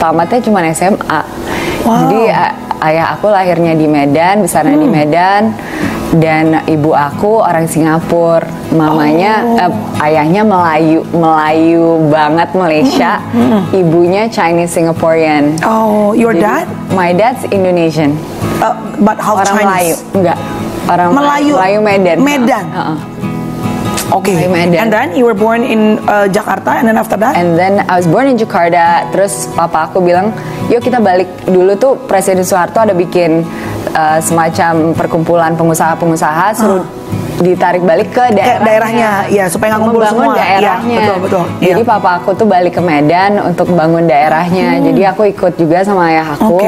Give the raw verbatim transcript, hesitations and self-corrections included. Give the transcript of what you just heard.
tamatnya cuma S M A. Wow. Jadi a- ayah aku lahirnya di Medan, besarnya Hmm. di Medan, dan ibu aku orang Singapura. Mamanya, Oh. eh, ayahnya Melayu, Melayu banget Malaysia, ibunya Chinese Singaporean. Oh, your Jadi, dad? My dad's Indonesian, Uh, but half orang Melayu, Chinese. enggak, orang Melayu. Melayu Medan. Medan. Uh-uh. Okay. Melayu Medan. And then you were born in uh, Jakarta, and then after that? And then I was born in Jakarta. Terus papa aku bilang, yuk kita balik. Dulu tuh Presiden Soeharto ada bikin uh, semacam perkumpulan pengusaha-pengusaha suruh ditarik balik ke daerahnya. daerahnya, ya, supaya nggak ngumpul Membangun semua. daerahnya. Ya, betul, betul. Jadi Iya. papa aku tuh balik ke Medan untuk bangun daerahnya. Jadi aku ikut juga sama ayah aku. Oke.